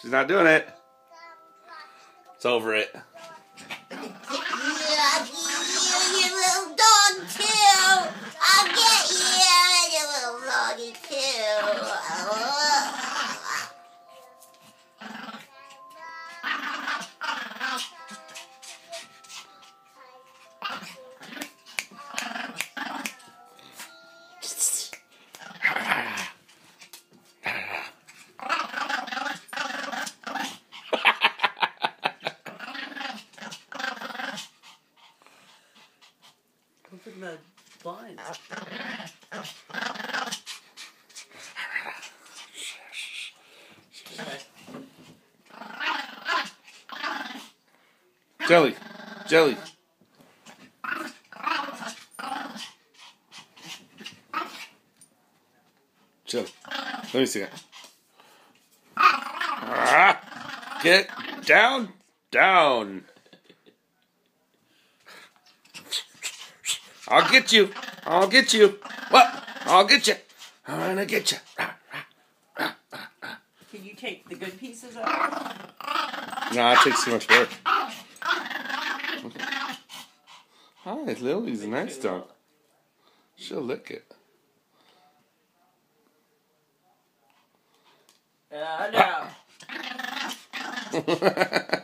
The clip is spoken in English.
She's not doing it. It's over it. You little dog too. I'll get you little doggy too. Open the blinds. Jelly. Jelly. Jelly. Let me see it. Get down. Down. I'll get you. I'll get you. What? I'll get you. I'm gonna get you. Can you take the good pieces out? No, it takes too much work. Hi, Lily's a nice dog. She'll lick it. No.